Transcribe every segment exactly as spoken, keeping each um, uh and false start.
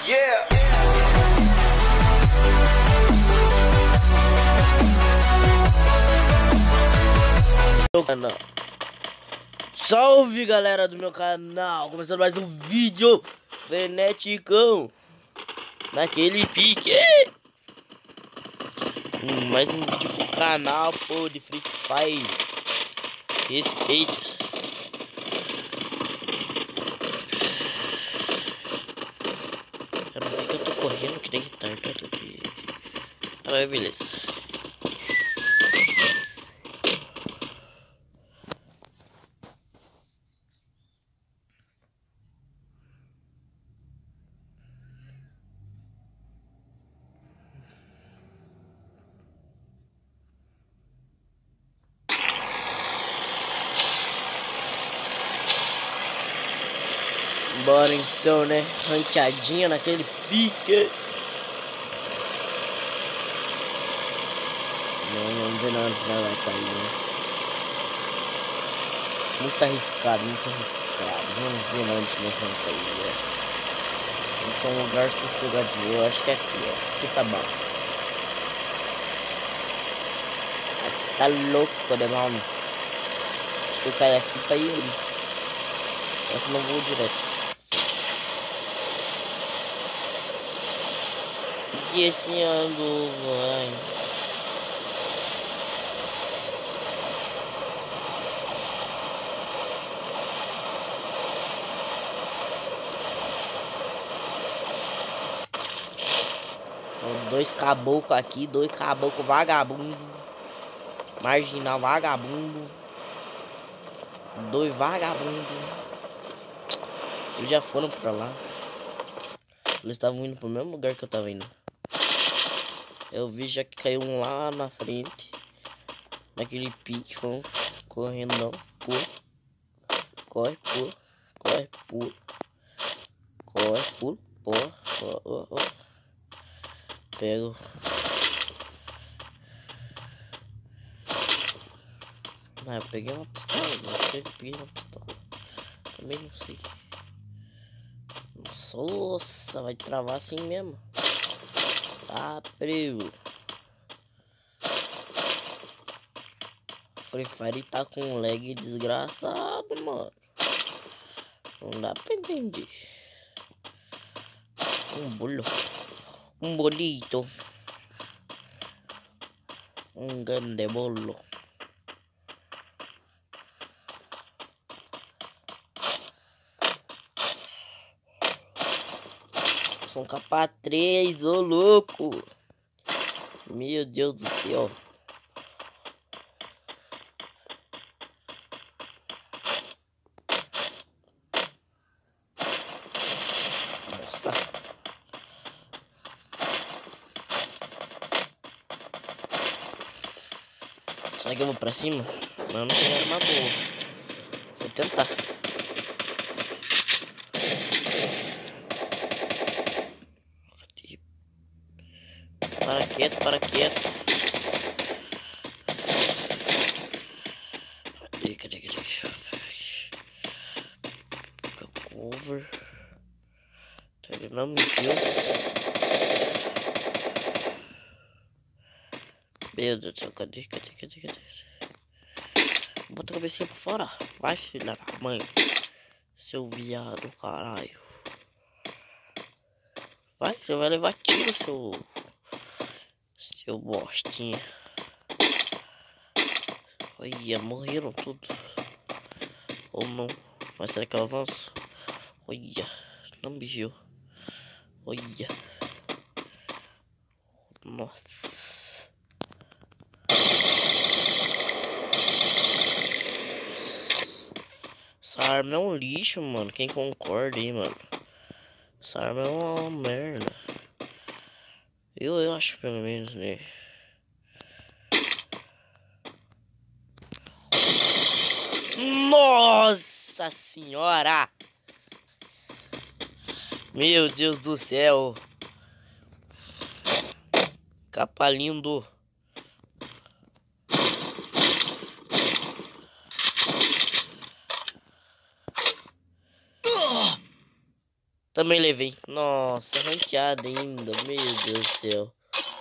Yeah. Meu canal. Salve, galera do meu canal, começando mais um vídeo freneticão naquele pique. Hum, mais um vídeo pro canal, pô, de Free Fire. Respeita. Cara, por que eu tô correndo que nem retardado aqui? Ah, beleza. Bora então, né? Ranqueadinha naquele pique. Não, não vê nada que vai cair, né? Muito arriscado, muito arriscado. Vamos ver onde nós vamos cair, né? Vamos pra um lugar sossegadinho. Eu acho que é aqui, ó. Aqui tá bom. Aqui tá louco, né, mano? Acho que eu caio aqui pra ir ali. Mas não vou direto. Descendo, vai. Dois caboclos aqui, dois caboclos vagabundo. Marginal vagabundo. Dois vagabundos. Eles já foram pra lá. Eles estavam indo pro mesmo lugar que eu tava indo. Eu vi já que caiu um lá na frente. Naquele pique, vão correndo não. Pula. Corre, pula. Corre, pula. Corre, pula. Porra. Ó, ó, ó. Pego. Ah, eu peguei uma pistola. Não sei que eu peguei uma pistola. Também não sei. Nossa, vai travar assim mesmo. Tá, prego. Free Fire tá com um lag desgraçado, mano. Não dá pra entender. Um bolo. Um bolito. Um grande bolo. São capa três, ô louco. Meu Deus do céu. Nossa. Será que eu vou pra cima? Mas não tem arma boa. Vou tentar. Para quieto, para quieto. Cadê, cadê, cadê? Fica cover. Tá, ele não me viu. Meu Deus do céu, cadê, cadê, cadê, cadê? Bota a cabecinha pra fora. Vai, filha da mãe. Seu viado, caralho. Vai, você vai levar tiro, seu... Seu bostinha. Olha, morreram tudo. Ou não. Mas será que eu avanço? Olha, não me viu. Olha. Nossa. Essa arma é um lixo, mano. Quem concorda aí, mano? Essa arma é uma merda. Eu, eu acho pelo menos, né? Nossa senhora! Meu Deus do céu! Capa lindo! Também levei. Nossa, ranqueada ainda. Meu Deus do céu.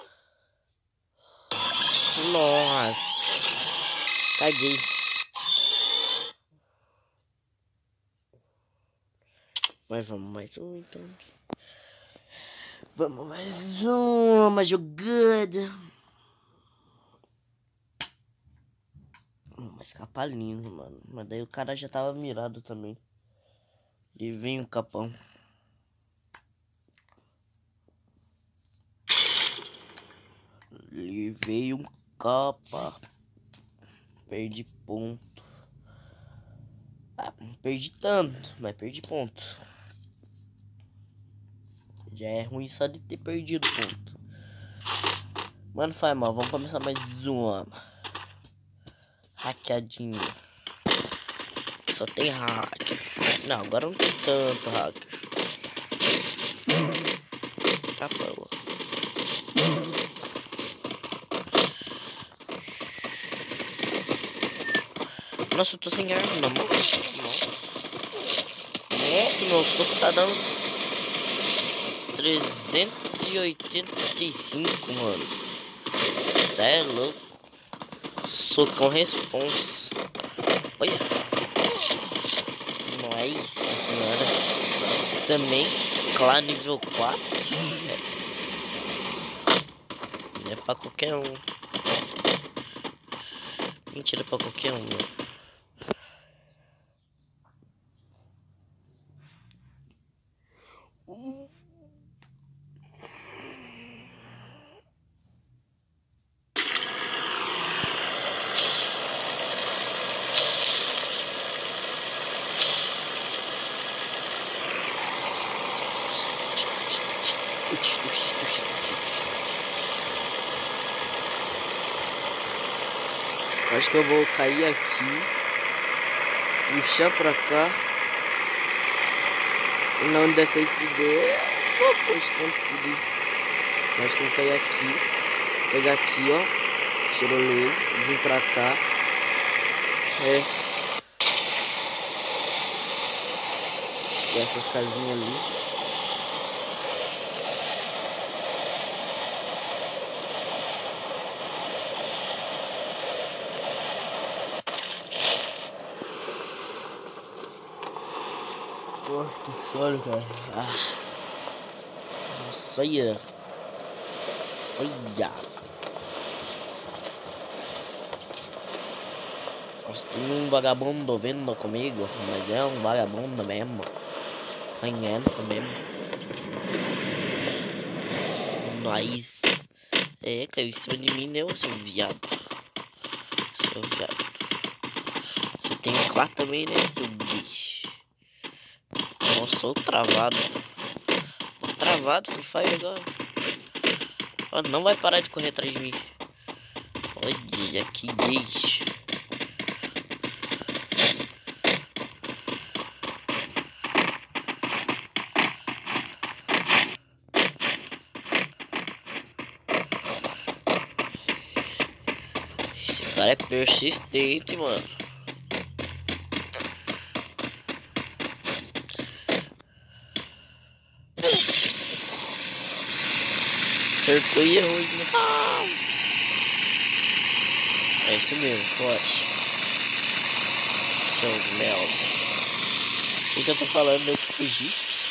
Nossa. Caguei. Mas vamos mais um então. Vamos mais uma jogada. Mas capa lindo, mano. Mas daí o cara já tava mirado também. E vem o capão. Levei um capa. Perdi ponto. Ah, não perdi tanto, mas perdi ponto. Já é ruim só de ter perdido ponto. Mano, faz mal. Vamos começar mais uma. Hackeadinho. Só tem hacker. Não, agora não tem tanto hacker. Tá boa. Nossa, eu tô sem arma na mão. Nossa, Nossa meu soco tá dando trezentos e oitenta e cinco, mano. Cê é louco. Socão responsa. Olha. Nossa senhora. Também, claro, nível quatro. É, é pra qualquer um. Mentira, pra qualquer um, né? Acho que eu vou cair aqui, puxar pra cá, e não der safe der, vou pôr os cantos que dê. Acho que eu vou cair aqui, pegar aqui, ó, tirolei, vir pra cá, é, e essas casinhas ali. Nossa, que sono, cara. Ah. Nossa, olha. Olha. Nossa, tem um vagabundo vindo comigo. Mas é um vagabundo mesmo. Ranhento mesmo. Nós. É, caiu em cima de mim, né, ô seu viado. Seu viado. Você tem um claro também, né, seu bicho. Nossa, sou travado. Tô travado, Free Fire agora. Oh, não vai parar de correr atrás de mim. Olha, que gay. Esse cara é persistente, mano. Acertou e errou. Ah! É isso mesmo, forte. Seu merda. O que, que eu tô falando? Eu que fugi.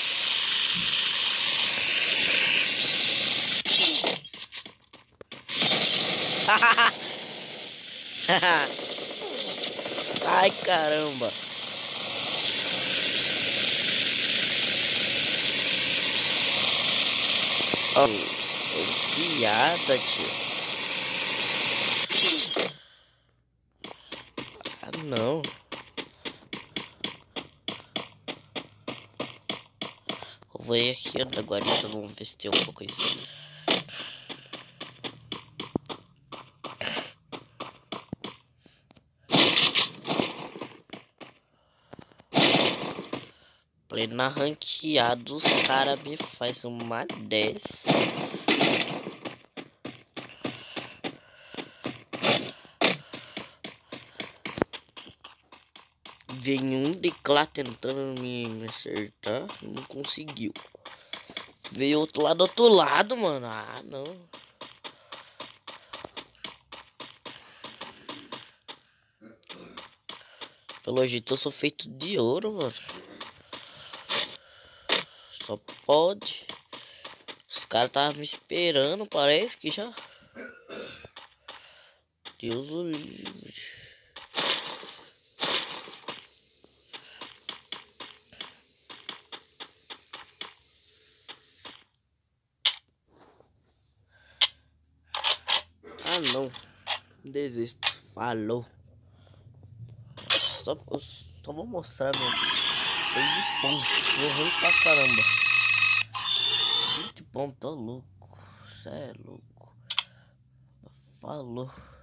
Ai, caramba. Oh, que piada, tio. Ah, não. Eu vou ir aqui na guarita, vamos ver se tem um pouco isso. Plena ranqueada, os caras me faz uma dez. Vem um de lá tentando me, me acertar. Não conseguiu. Veio outro lá do outro lado, mano. Ah, não. Pelo jeito eu sou feito de ouro, mano. Só pode. Os caras estavam me esperando, parece que já. Deus o livre. Ah, não. Desisto. Falou. Só, só vou mostrar meu de ponto. Morrendo pra caramba. vinte pontos, tô louco. Cê é louco. Falou.